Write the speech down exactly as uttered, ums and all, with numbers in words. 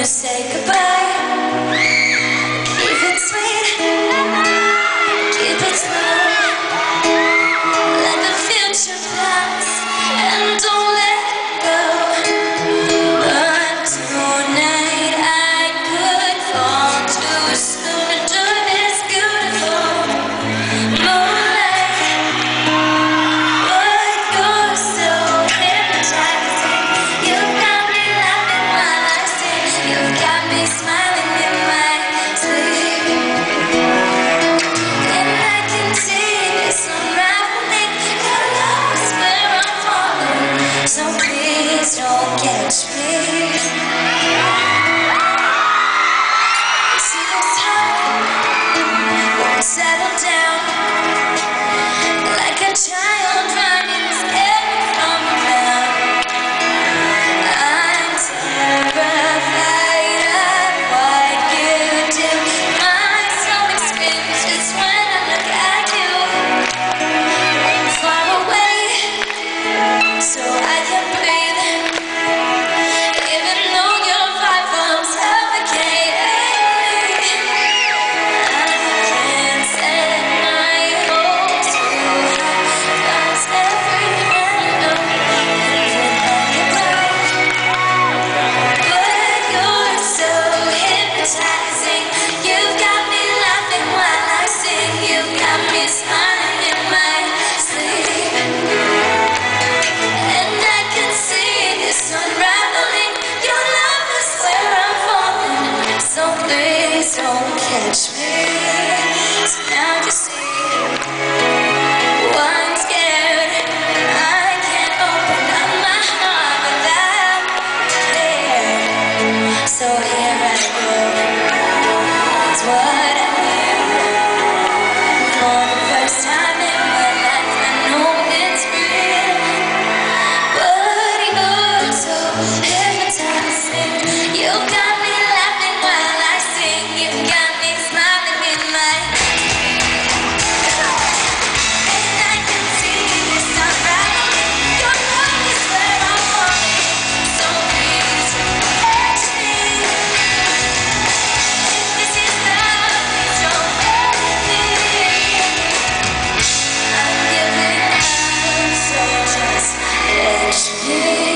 you say goodbye, keep it sweet, keep it slow. Let the future pass and don't let it go. But tonight I could fall too soon into this beautiful moonlight. But you're so hypnotizing. You've got me laughing while I sing. You've got me smiling in my sleep. And I can see this unraveling. Your love is where I'm falling. So please don't catch me. See this heart won't settle down. Like a child running scared from a man. I'm terrified of what you do. My stomach screams just when I look at you. Far away, so I can breathe. Even though you're far from suffocating me, I can't set my hopes too high. 'Cause every night I'm thinking about you. But you're so hypnotizing. You've got me laughing while I sing. You've got me smiling in my sleep. And I can see this unraveling. Your love is where I'm falling. So please don't catch me. So now you see why I'm scared. I can't open up my heart without fear. So here I go. It's what I need. For the first time in my life, I know it's real. But you're so hypnotizing. You got me laughing while I sing. You got me smiling in my and I can see this unraveling. Your love is where I'm falling. So please catch me. This is love, please don't let me. I'm giving up, so just catch me.